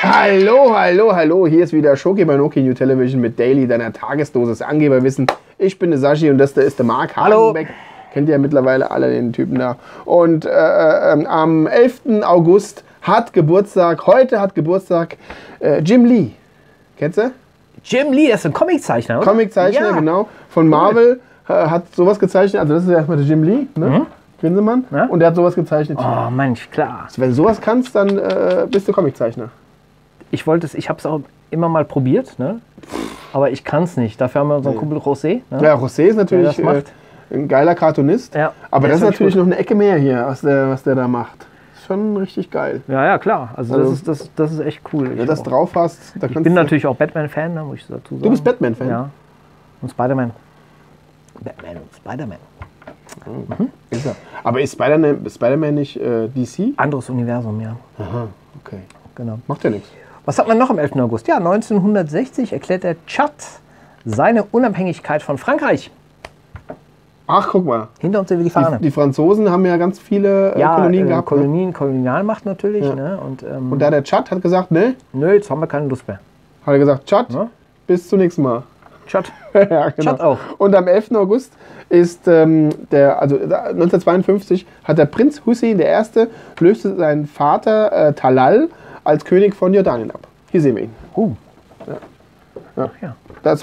Hallo, hallo, hallo. Hier ist wieder Shoki bei Noki New Television mit Daily, deiner Tagesdosis Angeberwissen. Ich bin der Sashi und das da ist der Marc Hagenbeck. Kennt ihr ja mittlerweile alle den Typen da. Und am 11. August hat Geburtstag, heute hat Geburtstag Jim Lee. Kennst du? Jim Lee, das ist ein Comiczeichner, oder? Comiczeichner, Ja. Genau. Von Marvel. Hat sowas gezeichnet. Also das ist erstmal der Jim Lee, ne? Grinsemann. Ja. Und der hat sowas gezeichnet. Oh, Mensch, klar. Also wenn du sowas kannst, dann bist du Comiczeichner. Ich habe es auch immer mal probiert, ne? Aber ich kann es nicht. Dafür haben wir unseren Kumpel José. Ne? Ja, José ist natürlich Der das macht. ein geiler Cartoonist. Ja, Aber der das ist ist natürlich gut. noch eine Ecke mehr hier, was der da macht. Ist schon richtig geil. Ja, ja, klar. Also, Also- das ist echt cool. Wenn du das drauf hast, da Ich kannst bin du... natürlich auch Batman-Fan, ne, muss ich dazu sagen. Du bist Batman-Fan? Ja. Und Spider-Man. Batman und Spider-Man. Ist er. Aber ist Spider-Man nicht DC? Anderes Universum, ja. Aha, okay. Genau. Macht ja nichts. Was hat man noch am 11. August? Ja, 1960 erklärt der Tschad seine Unabhängigkeit von Frankreich. Ach, guck mal. Hinter uns über die Fahne. Die Franzosen haben ja ganz viele Kolonien gehabt. Kolonien, Kolonialmacht natürlich. Ja. Ne? Und da der Tschad hat gesagt, ne, Nö, jetzt haben wir keine Lust mehr. hat er gesagt, Tschad, Ja. bis zum nächsten Mal. Tschad. Ja, genau. Tschad auch. Und am 11. August ist 1952 hat der Prinz Hussein I. löste seinen Vater Talal als König von Jordanien ab. Hier sehen wir ihn. Ja. Das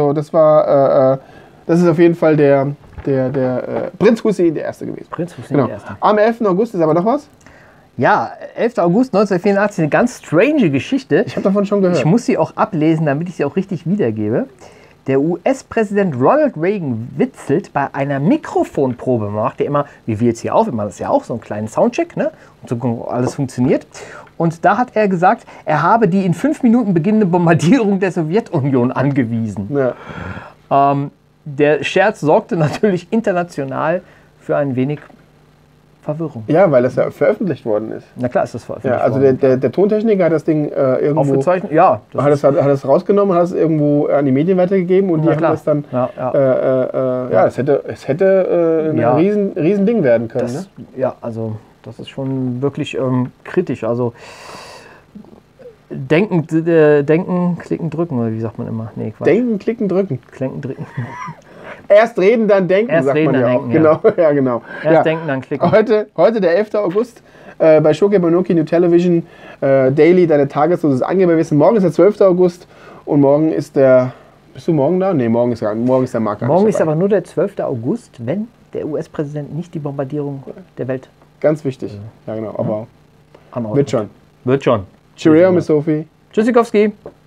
ist auf jeden Fall der Prinz Hussein I. gewesen. Prinz Hussein Genau. I. Am 11. August ist aber noch was? Ja, 11. August 1984, eine ganz strange Geschichte. Ich habe davon schon gehört. Ich muss sie auch ablesen, damit ich sie auch richtig wiedergebe. Der US-Präsident Ronald Reagan witzelt bei einer Mikrofonprobe. Man macht ja immer, wie wir jetzt hier auf, immer das ist ja auch so einen kleinen Soundcheck, ne? Und so alles funktioniert. Und da hat er gesagt, er habe die in 5 Minuten beginnende Bombardierung der Sowjetunion angewiesen. Ja. Der Scherz sorgte natürlich international für ein wenig Verwirrung. Ja, weil das ja veröffentlicht worden ist. Na klar ist das Ja, veröffentlicht also worden. der Tontechniker hat das Ding irgendwo Aufgezeichnet? Ja. Das hat es rausgenommen, hat es irgendwo an die Medien weitergegeben und Na die haben klar. das dann. Ja. Es hätte ein Ja. riesen Ding werden können. Das, ja, also das ist schon wirklich kritisch. Also denken, klicken, drücken, oder wie sagt man immer? Nee, Quatsch. Denken, klicken, drücken. Klicken, drücken. Erst reden, dann denken, Erst sagt reden, man ja dann auch. denken, ja. Genau, ja, genau. Erst Ja. denken, dann klicken. Heute der 11. August bei Shoki bei Noki New Television Daily, deine Tagesdosis Angeberwissen. Morgen ist der 12. August und morgen ist der... Bist du morgen da? Nee, morgen ist der Marc gar Morgen nicht ist dabei. aber nur der 12. August, wenn der US-Präsident nicht die Bombardierung der Welt Ganz wichtig. Ja, genau. Aber am Auto wird schon. Wird schon. Cheerio, Miss Sophie. Tschüssikowski.